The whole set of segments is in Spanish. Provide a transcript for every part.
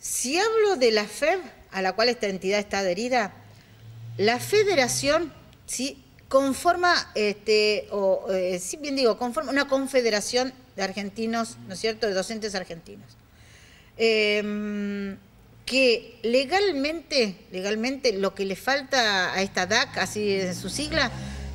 Si hablo de la FEB, a la cual esta entidad está adherida, la federación, ¿sí?, conforma, conforma una confederación de argentinos, ¿no es cierto?, de docentes argentinos, que legalmente lo que le falta a esta DAC, así es su sigla,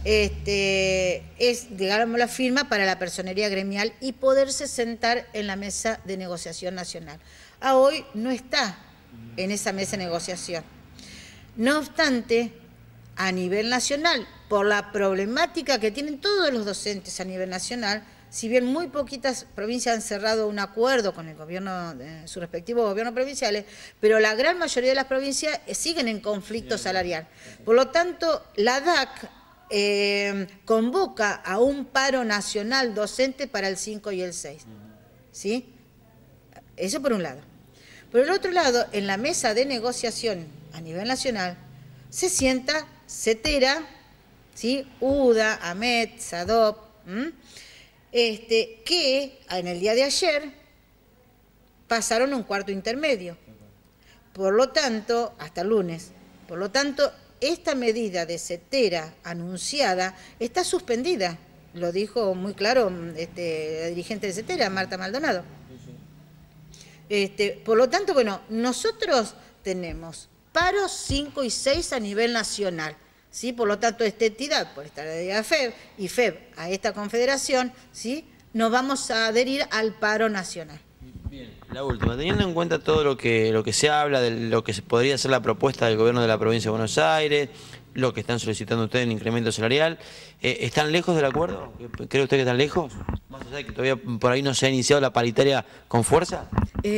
es, digamos, la firma para la personería gremial y poderse sentar en la mesa de negociación nacional. A hoy no está en esa mesa de negociación. No obstante, a nivel nacional, por la problemática que tienen todos los docentes a nivel nacional, si bien muy poquitas provincias han cerrado un acuerdo con el gobierno, sus respectivos gobiernos provinciales, pero la gran mayoría de las provincias siguen en conflicto salarial. Por lo tanto, la DAC convoca a un paro nacional docente para el 5 y el 6. ¿Sí? Eso por un lado. Por el otro lado, en la mesa de negociación a nivel nacional, se sienta CETERA, ¿sí?, UDA, AMET, SADOP, que en el día de ayer pasaron a un cuarto intermedio. Por lo tanto, hasta el lunes, por lo tanto, esta medida de CETERA anunciada está suspendida. Lo dijo muy claro la dirigente de CETERA, Marta Maldonado. Por lo tanto, bueno, nosotros tenemos paros 5 y 6 a nivel nacional, ¿sí? Por lo tanto, esta entidad, por estar adherida a FEB y FEB a esta confederación, ¿sí?, nos vamos a adherir al paro nacional. Bien, la última, teniendo en cuenta todo lo que se habla de lo que podría ser la propuesta del gobierno de la provincia de Buenos Aires, lo que están solicitando ustedes en incremento salarial, ¿están lejos del acuerdo? ¿Cree usted que están lejos? Más allá de que todavía por ahí no se ha iniciado la paritaria con fuerza.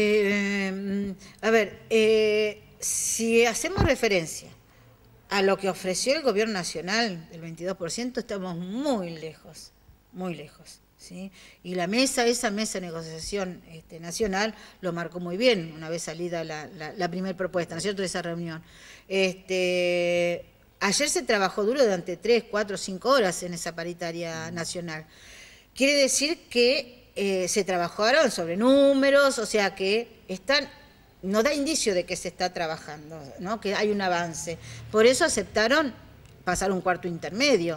Si hacemos referencia a lo que ofreció el gobierno nacional, el 22%, estamos muy lejos, ¿sí? Y esa mesa de negociación nacional lo marcó muy bien, una vez salida la primera propuesta, ¿no es cierto?, de esa reunión. Ayer se trabajó duro durante 3, 4, 5 horas en esa paritaria nacional. Quiere decir que se trabajaron sobre números, o sea que no da indicio de que se está trabajando, ¿no?, que hay un avance. Por eso aceptaron pasar un cuarto intermedio.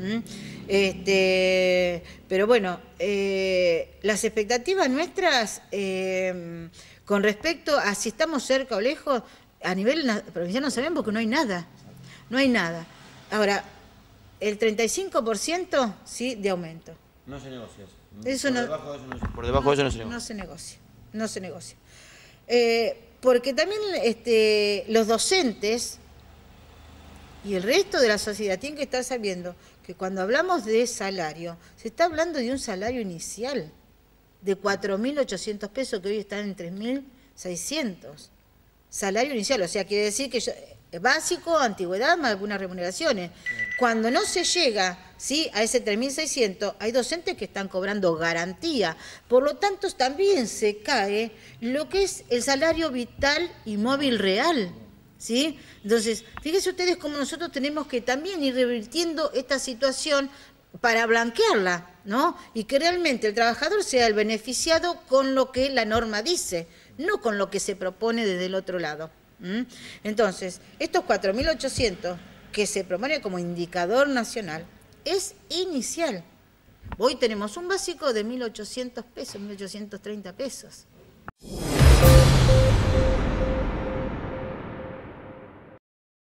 Pero bueno, las expectativas nuestras con respecto a si estamos cerca o lejos, a nivel provincial no sabemos porque no hay nada. No hay nada. Ahora, el 35%, sí, de aumento. No se negocia eso. Por debajo de eso no se negocia. No se negocia. Porque también los docentes y el resto de la sociedad tienen que estar sabiendo que cuando hablamos de salario, se está hablando de un salario inicial de 4.800 pesos, que hoy están en 3.600. Salario inicial, o sea, quiere decir que básico, antigüedad, más algunas remuneraciones. Cuando no se llega, ¿sí?, a ese 3.600, hay docentes que están cobrando garantía. Por lo tanto, también se cae lo que es el salario vital y móvil real, ¿sí? Entonces, fíjense ustedes cómo nosotros tenemos que también ir revirtiendo esta situación para blanquearla, ¿no? Y que realmente el trabajador sea el beneficiado con lo que la norma dice, no con lo que se propone desde el otro lado. Entonces, estos 4.800 que se propone como indicador nacional es inicial. Hoy tenemos un básico de 1.800 pesos, 1.830 pesos.